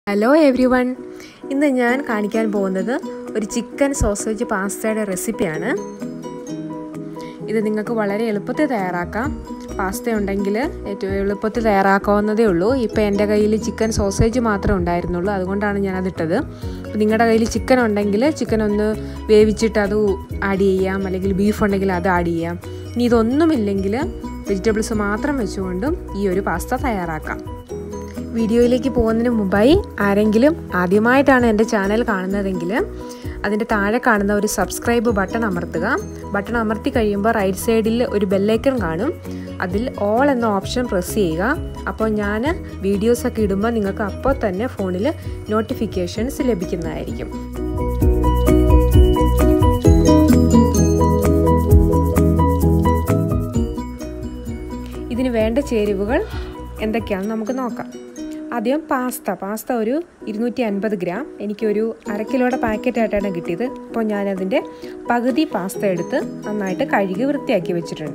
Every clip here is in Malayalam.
ഹലോ എവ്രി വൺ, ഇന്ന് ഞാൻ കാണിക്കാൻ പോകുന്നത് ഒരു ചിക്കൻ സോസേജ് പാസ്തയുടെ റെസിപ്പിയാണ്. ഇത് നിങ്ങൾക്ക് വളരെ എളുപ്പത്തിൽ തയ്യാറാക്കാം. പാസ്ത ഉണ്ടെങ്കിൽ ഏറ്റവും എളുപ്പത്തിൽ തയ്യാറാക്കാവുന്നതേ ഉള്ളൂ. ഇപ്പോൾ എൻ്റെ കയ്യിൽ ചിക്കൻ സോസേജ് മാത്രമേ ഉണ്ടായിരുന്നുള്ളൂ, അതുകൊണ്ടാണ് ഞാനതിട്ടത്. അപ്പോൾ നിങ്ങളുടെ കയ്യിൽ ചിക്കൻ ഉണ്ടെങ്കിൽ ചിക്കൻ ഒന്ന് വേവിച്ചിട്ട് അത് ആഡ് ചെയ്യാം, അല്ലെങ്കിൽ ബീഫ് ഉണ്ടെങ്കിൽ അത് ആഡ് ചെയ്യാം. ഇനി ഇതൊന്നുമില്ലെങ്കിൽ വെജിറ്റബിൾസ് മാത്രം വെച്ചുകൊണ്ടും ഈ ഒരു പാസ്ത തയ്യാറാക്കാം. വീഡിയോയിലേക്ക് പോകുന്നതിന് മുമ്പായി ആരെങ്കിലും ആദ്യമായിട്ടാണ് എൻ്റെ ചാനൽ കാണുന്നതെങ്കിൽ അതിൻ്റെ താഴെ കാണുന്ന ഒരു സബ്സ്ക്രൈബ് ബട്ടൺ അമർത്തുക. ബട്ടൺ അമർത്തി കഴിയുമ്പോൾ റൈറ്റ് സൈഡിൽ ഒരു ബെല്ലൈക്കൺ കാണും, അതിൽ ഓൾ എന്ന ഓപ്ഷൻ പ്രസ് ചെയ്യുക. അപ്പോൾ ഞാൻ വീഡിയോസൊക്കെ ഇടുമ്പോൾ നിങ്ങൾക്ക് അപ്പോൾ തന്നെ ഫോണിൽ നോട്ടിഫിക്കേഷൻസ് ലഭിക്കുന്നതായിരിക്കും. ഇതിന് വേണ്ട ചേരുവകൾ എന്തൊക്കെയാണെന്ന് നമുക്ക് നോക്കാം. ആദ്യം പാസ്ത ഒരു 250 ഗ്രാം, എനിക്കൊരു 1/2 കിലോയുടെ പാക്കറ്റായിട്ടാണ് കിട്ടിയത്. അപ്പോൾ ഞാനതിൻ്റെ പകുതി പാസ്ത എടുത്ത് നന്നായിട്ട് കഴുകി വൃത്തിയാക്കി വെച്ചിട്ടുണ്ട്.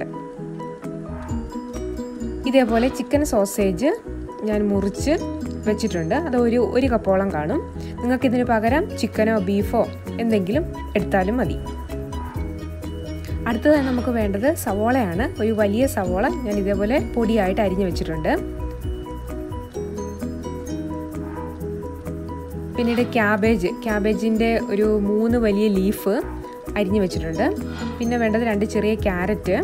ഇതേപോലെ ചിക്കൻ സോസേജ് ഞാൻ മുറിച്ച് വെച്ചിട്ടുണ്ട്, അത് ഒരു കപ്പോളം കാണും. നിങ്ങൾക്കിതിന് പകരം ചിക്കനോ ബീഫോ എന്തെങ്കിലും എടുത്താലും മതി. അടുത്തതായി നമുക്ക് വേണ്ടത് സവോളയാണ്. ഒരു വലിയ സവോള ഞാൻ ഇതേപോലെ പൊടിയായിട്ട് അരിഞ്ഞു വെച്ചിട്ടുണ്ട്. പിന്നീട് ക്യാബേജിൻ്റെ ഒരു 3 വലിയ ലീഫ് അരിഞ്ഞു വെച്ചിട്ടുണ്ട്. പിന്നെ വേണ്ടത് 2 ചെറിയ ക്യാരറ്റ്,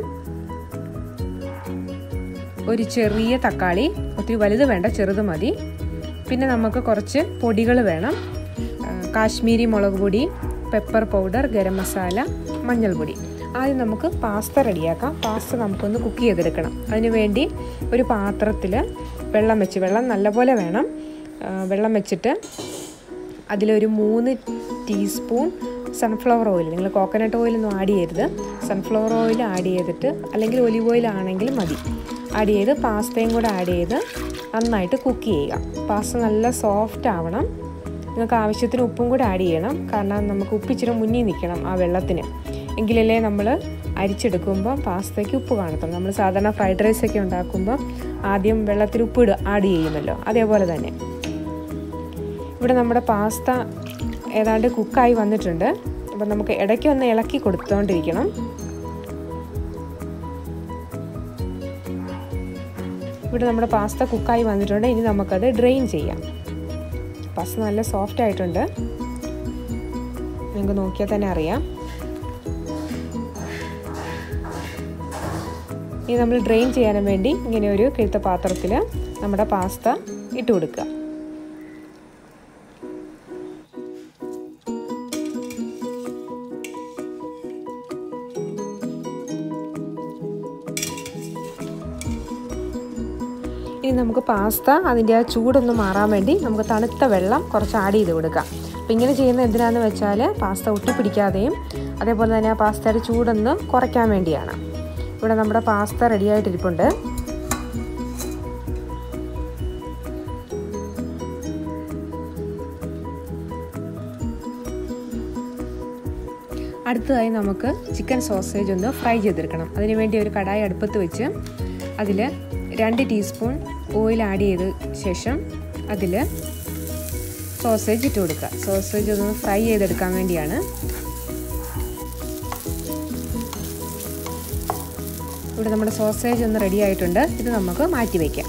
ഒരു ചെറിയ തക്കാളി, ഒത്തിരി വലുത് വേണ്ട, ചെറുത് മതി. പിന്നെ നമുക്ക് കുറച്ച് പൊടികൾ വേണം. കാശ്മീരി മുളക് പൊടി, പെപ്പർ പൗഡർ, ഗരം മസാല, മഞ്ഞൾപ്പൊടി. ആദ്യം നമുക്ക് പാസ്ത റെഡിയാക്കാം. പാസ്ത നമുക്കൊന്ന് കുക്ക് ചെയ്തെടുക്കണം. അതിനുവേണ്ടി ഒരു പാത്രത്തിൽ വെള്ളം നല്ലപോലെ വേണം. വെള്ളം വെച്ചിട്ട് അതിലൊരു 3 ടീസ്പൂൺ സൺഫ്ലവർ ഓയിൽ, നിങ്ങൾ കോക്കനട്ട് ഓയിലൊന്നും ആഡ് ചെയ്യരുത്, സൺഫ്ലവർ ഓയിൽ ആഡ് ചെയ്തിട്ട്, അല്ലെങ്കിൽ ഒലിവ് ഓയിൽ ആണെങ്കിലും മതി, ആഡ് ചെയ്ത് പാസ്തയും കൂടെ ആഡ് ചെയ്ത് നന്നായിട്ട് കുക്ക് ചെയ്യുക. പാസ്ത നല്ല സോഫ്റ്റ് ആവണം. നിങ്ങൾക്ക് ആവശ്യത്തിന് ഉപ്പും കൂടെ ആഡ് ചെയ്യണം, കാരണം നമുക്ക് ഉപ്പിച്ചിരി മുന്നിൽ നിൽക്കണം ആ വെള്ളത്തിന്, എങ്കിലല്ലേ നമ്മൾ അരിച്ചെടുക്കുമ്പോൾ പാസ്തയ്ക്ക് ഉപ്പ് കാണത്തുള്ളൂ. നമ്മൾ സാധാരണ ഫ്രൈഡ് റൈസൊക്കെ ഉണ്ടാക്കുമ്പോൾ ആദ്യം വെള്ളത്തിൽ ഉപ്പ് ആഡ് ചെയ്യുമല്ലോ, അതേപോലെ തന്നെ ഇവിടെ നമ്മുടെ പാസ്ത ഏതാണ്ട് കുക്കായി വന്നിട്ടുണ്ട്. അപ്പം നമുക്ക് ഇടയ്ക്കൊന്ന് ഇളക്കി കൊടുത്തുകൊണ്ടിരിക്കണം. ഇവിടെ നമ്മുടെ പാസ്ത കുക്കായി വന്നിട്ടുണ്ട്. ഇനി നമുക്കത് ഡ്രെയിൻ ചെയ്യാം. പാസ്ത നല്ല സോഫ്റ്റ് ആയിട്ടുണ്ട്, നിങ്ങൾക്ക് നോക്കിയാൽ തന്നെ അറിയാം. ഇനി നമ്മൾ ഡ്രെയിൻ ചെയ്യാൻ വേണ്ടി ഇങ്ങനെ ഒരു കിഴുത്ത പാത്രത്തിൽ നമ്മുടെ പാസ്ത ഇട്ട് കൊടുക്കുക. ഇനി നമുക്ക് പാസ്ത അതിൻ്റെ ആ ചൂടൊന്ന് മാറാൻ വേണ്ടി നമുക്ക് തണുത്ത വെള്ളം കുറച്ച് ആഡ് ചെയ്ത് കൊടുക്കാം. അപ്പോൾ ഇങ്ങനെ ചെയ്യുന്നത് എന്തിനാണെന്ന് വെച്ചാൽ പാസ്ത ഒട്ടിപ്പിടിക്കാതെയും അതേപോലെ തന്നെ ആ പാസ്തയുടെ ചൂടൊന്ന് കുറയ്ക്കാൻ വേണ്ടിയാണ്. ഇവിടെ നമ്മുടെ പാസ്ത റെഡിയായിട്ടിരിപ്പുണ്ട്. അടുത്തതായി നമുക്ക് ചിക്കൻ സോസേജ് ഒന്ന് ഫ്രൈ ചെയ്തെടുക്കണം. അതിനുവേണ്ടി ഒരു കടായി അടുപ്പത്ത് വെച്ച് അതിൽ 2 ടീസ്പൂൺ ഓയിൽ ആഡ് ചെയ്ത ശേഷം അതിൽ സോസേജ് ഇട്ട് കൊടുക്കുക. സോസേജ് ഒന്ന് ഫ്രൈ ചെയ്തെടുക്കാൻ വേണ്ടിയാണ്. ഇവിടെ നമ്മുടെ സോസേജ് ഒന്ന് റെഡി ആയിട്ടുണ്ട്. ഇത് നമുക്ക് മാറ്റി വയ്ക്കാം.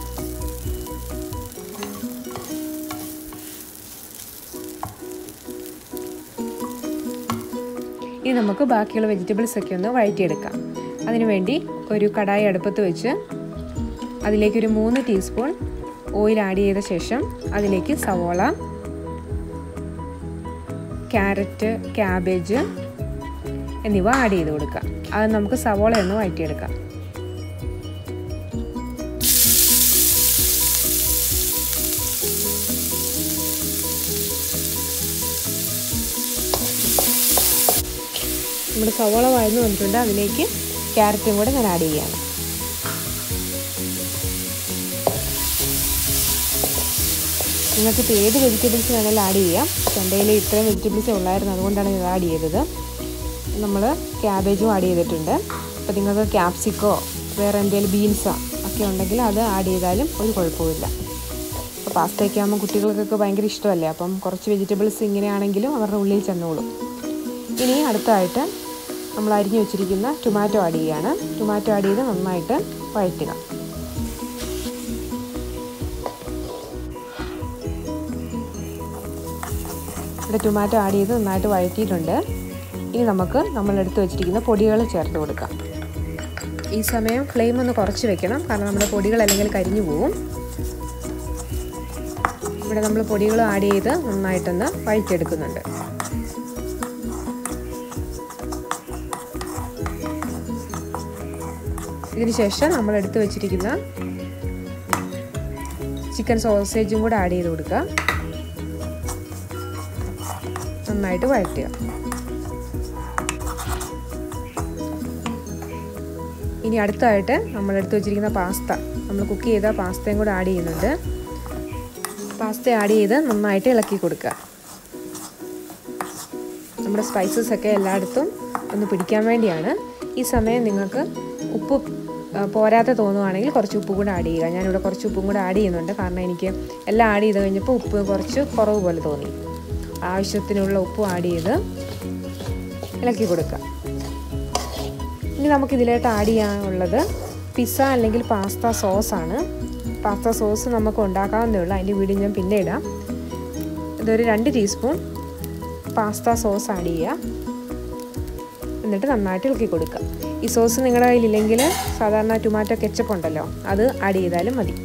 ഇനി നമുക്ക് ബാക്കിയുള്ള വെജിറ്റബിൾസ് ഒക്കെ ഒന്ന് വഴറ്റിയെടുക്കാം. അതിനുവേണ്ടി ഒരു കടായി അടുപ്പത്ത് വെച്ച് അതിലേക്കൊരു 3 ടീസ്പൂൺ ഓയിൽ ആഡ് ചെയ്ത ശേഷം അതിലേക്ക് സവോള, ക്യാരറ്റ്, ക്യാബേജ് എന്നിവ ആഡ് ചെയ്ത് കൊടുക്കുക. അത് നമുക്ക് സവോള ഒന്ന് വഴറ്റിയെടുക്കാം. നമ്മുടെ സവോള വഴന്നു വന്നിട്ടുണ്ട്. അതിലേക്ക് ക്യാരറ്റും കൂടെ ഞാൻ ആഡ് ചെയ്യാണ്. നിങ്ങൾക്കിപ്പോൾ ഏത് വെജിറ്റബിൾസ് വേണമെങ്കിലും ആഡ് ചെയ്യാം. എൻ്റെ കയ്യിൽ ഇത്രയും വെജിറ്റബിൾസേ ഉള്ളായിരുന്നു, അതുകൊണ്ടാണ് ഞാൻ ആഡ് ചെയ്തത്. നമ്മൾ ക്യാബേജും ആഡ് ചെയ്തിട്ടുണ്ട്. അപ്പോൾ നിങ്ങൾക്ക് ക്യാപ്സിക്കോ വേറെ എന്തെങ്കിലും ബീൻസോ ഒക്കെ ഉണ്ടെങ്കിൽ അത് ആഡ് ചെയ്താലും ഒരു കുഴപ്പമില്ല. പാസ്തയൊക്കെ ആകുമ്പോൾ കുട്ടികൾക്കൊക്കെ ഭയങ്കര ഇഷ്ടമല്ലേ, അപ്പം കുറച്ച് വെജിറ്റബിൾസ് ഇങ്ങനെയാണെങ്കിലും അവരുടെ ഉള്ളിൽ ചെന്നോളും. ഇനി അടുത്തായിട്ട് നമ്മൾ അരിഞ്ഞു വെച്ചിരിക്കുന്ന ടൊമാറ്റോ ആഡ് ചെയ്യുകയാണ്. ടൊമാറ്റോ ആഡ് ചെയ്ത് നന്നായിട്ട് വഴറ്റുക. ഇവിടെ ടൊമാറ്റോ ആഡ് ചെയ്ത് നന്നായിട്ട് വഴറ്റിയിട്ടുണ്ട്. ഇനി നമുക്ക് നമ്മളെടുത്ത് വെച്ചിരിക്കുന്ന പൊടികൾ ചേർത്ത് കൊടുക്കാം. ഈ സമയം ഫ്ലെയിം ഒന്ന് കുറച്ച് വെക്കണം, കാരണം നമ്മുടെ പൊടികൾ അല്ലെങ്കിൽ കരിഞ്ഞു പോവും. ഇവിടെ നമ്മൾ പൊടികൾ ആഡ് ചെയ്ത് നന്നായിട്ടൊന്ന് വഴറ്റിയെടുക്കുന്നുണ്ട്. ഇതിന് ശേഷം നമ്മൾ എടുത്ത് വെച്ചിരിക്കുന്ന ചിക്കൻ സോസേജും കൂടെ ആഡ് ചെയ്ത് കൊടുക്കുക. നന്നായിട്ട് വഴറ്റുക. ഇനി അടുത്തായിട്ട് നമ്മൾ എടുത്ത് വെച്ചിരിക്കുന്ന പാസ്ത, നമ്മൾ കുക്ക് ചെയ്ത പാസ്തയും കൂടെ ആഡ് ചെയ്യുന്നുണ്ട്. പാസ്ത ആഡ് ചെയ്ത് നന്നായിട്ട് ഇളക്കി കൊടുക്കുക. നമ്മുടെ സ്പൈസസ് ഒക്കെ എല്ലായിടത്തും ഒന്ന് പിടിക്കാൻ വേണ്ടിയാണ്. ഈ സമയം നിങ്ങൾക്ക് ഉപ്പ് പോരാത്ത തോന്നുവാണെങ്കിൽ കുറച്ച് ഉപ്പ് കൂടെ ആഡ് ചെയ്യുക. ഞാനിവിടെ കുറച്ച് ഉപ്പും കൂടെ ആഡ് ചെയ്യുന്നുണ്ട്, കാരണം എനിക്ക് എല്ലാം ആഡ് ചെയ്ത് കഴിഞ്ഞപ്പോൾ ഉപ്പ് കുറച്ച് കുറവ് പോലെ തോന്നി. ആവശ്യത്തിനുള്ള ഉപ്പ് ആഡ് ചെയ്ത് ഇളക്കി കൊടുക്കുക. ഇനി നമുക്കിതിലായിട്ട് ആഡ് ചെയ്യാനുള്ളത് പിസ്സ അല്ലെങ്കിൽ പാസ്ത സോസാണ്. പാസ്ത സോസ് നമുക്ക് ഉണ്ടാക്കാവുന്നതേ ഉള്ളൂ, അതിൻ്റെ വീഡിയോ ഞാൻ പിന്നെ ഇടാം. ഇതൊരു 2 ടീസ്പൂൺ പാസ്ത സോസ് ആഡ് ചെയ്യുക. എന്നിട്ട് നന്നായിട്ട് ഇളക്കി കൊടുക്കുക. ഈ സോസ് നിങ്ങളുടെ കയ്യിലില്ലെങ്കിൽ സാധാരണ ടൊമാറ്റോ കെച്ചപ്പ് ഉണ്ടല്ലോ, അത് ആഡ് ചെയ്താലും മതി.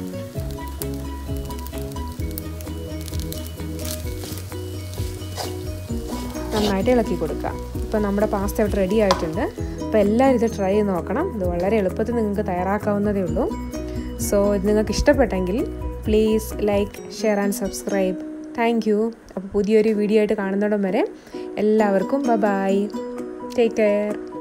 നന്നായിട്ട് ഇളക്കി കൊടുക്കുക. ഇപ്പോൾ നമ്മുടെ പാസ്ത ഇവിടെ റെഡി ആയിട്ടുണ്ട്. അപ്പോൾ എല്ലാവരും ഇത് ട്രൈ ചെയ്ത് നോക്കണം. ഇത് വളരെ എളുപ്പത്തിൽ നിങ്ങൾക്ക് തയ്യാറാക്കാവുന്നതേ ഉള്ളൂ. സോ ഇത് നിങ്ങൾക്ക് ഇഷ്ടപ്പെട്ടെങ്കിൽ please like, share and subscribe. Thank you. അപ്പോൾ പുതിയൊരു വീഡിയോ ആയിട്ട് കാണുന്നിടം വരെ എല്ലാവർക്കും ബൈ. Take care.